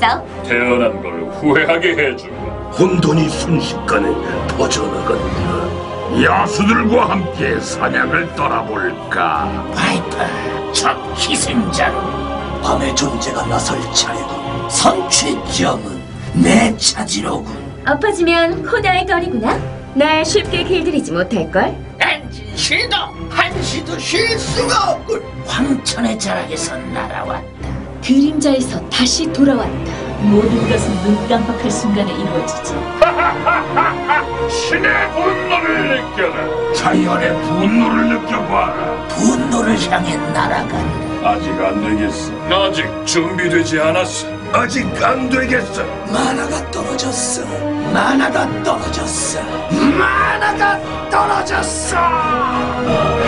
있어. 태어난 걸 후회하게 해주마. 혼돈이 순식간에 퍼져나간다. 야수들과 함께 사냥을 떠나볼까? 파이프, 적 희생자로 밤의 존재가 나설 차례고 선취점은 내 차지로군. 엎어지면 코다의 거리구나. 날 쉽게 길들이지 못할걸? 엔진 시동! 한시도 쉴 수가 없군. 황천의 자락에서 날아왔다. 그림자에서 다시 돌아왔다. 모든 것은 눈 깜빡할 순간에 이루어지지. 신의 분노를 느껴라. 자연의 분노를 느껴봐라. 분노를 향해 날아간다. 아직 안 되겠어. 아직 준비되지 않았어. 아직 안 되겠어. 만화가 떨어졌어. 만화가 떨어졌어. 만화가 떨어졌어.